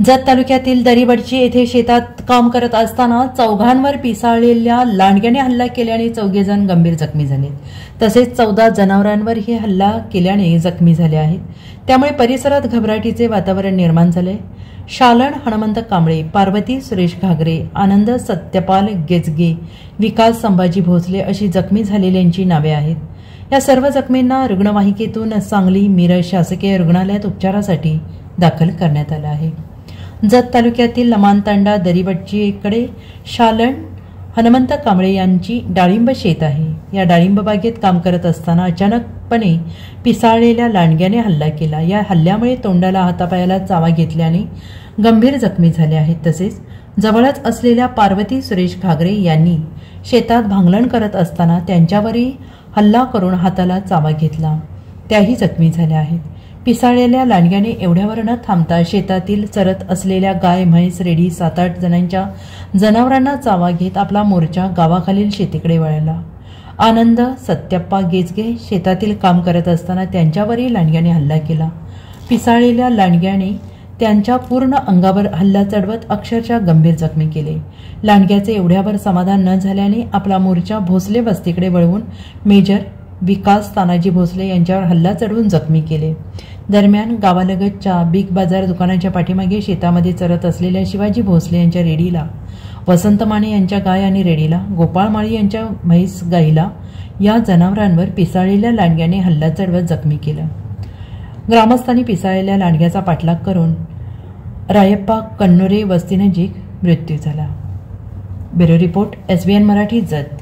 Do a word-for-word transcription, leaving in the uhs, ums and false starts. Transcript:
जत तालुक्यातील दरीबडची येथे शेतात काम करत असताना चौघांवर पिसाळलेल्या लांडग्याने हल्ला केल्याने चौघे जण गंभीर जखमी झाले। तसेच चौदा जनावरांवरही हल्ला केल्याने जखमी झाले आहेत। त्यामुळे परिसरात घबराटीचे वातावरण निर्माण झाले। शालन हनुमंत कांबळे, पार्वती सुरेश घागरे, आनंद सत्यपाल गेजगे, विकास संभाजी भोसले अशी जखमी झालेल्यांची नावे आहेत। या सर्व जखमींना रुग्णवाहिकेतून सांगली मिरज शासकीय रुग्णालयात उपचारासाठी दाखल करण्यात आलं आहे। जत तालुक्यातील लमानतांडा दरीबडचीकडे शालन हनुमंत कांबळे यांची डाळिंब शेत आहे। या डाळिंब बागेत काम करत असताना अचानकपणे पिसाळलेल्या लांडग्याने हल्ला केला। या हल्ल्यामुळे तोंडाला हातापायाला चावा घेतल्याने गंभीर जखमी झाले आहेत। तसेच जवळच असलेल्या पार्वती सुरेश घागरे यांनी शेतात भांगलण करत असताना त्यांच्यावरही हल्ला करून हाताला चावा घेतला, त्याही जखमी झाल्या आहेत। पिसाळलेल्या लांडग्याने एवढ्यावर न थांबता शेतातील चरत असलेल्या गाय, म्हैस, रेडी सात आठ जणांच्या जनावरांना चावा घेत आपला मोर्चा गावाखालील शेतीकडे वळवला। आनंद सत्यप्पा गेजगे शेतातील काम करत असताना त्यांच्यावरही लांडग्याने हल्ला केला। पिसाळलेल्या लांडग्याने त्यांच्या पूर्ण अंगावर हल्ला चढवत अक्षरशः गंभीर जखमी केले। लांडग्याचे एवढ्यावर समाधान न झाल्याने आपला मोर्चा भोसले वस्तीकडे वळवून मेजर विकास तानाजी भोसले यांच्यावर हल्ला चढवून जखमी केले। दरम्यान गावालगतच्या बिग बाजार दुकानाच्या पाठीमागे शेतामध्ये चरत असलेल्या शिवाजी भोसले यांच्या रेडीला, वसंत माने यांच्या गाय आणि रेडीला, गोपाळ माळी यांच्या म्हैस गाईला या जनावरांवर पिसाळलेल्या लांडग्याने हल्ला चढवत जखमी केलं। ग्रामस्थांनी पिसाळलेल्या लांडग्याचा पाठलाग करून रायप्पा कन्नोरे वस्तीनजीक मृत्यू झाला। Bureau report, SBN Marathi, Jat.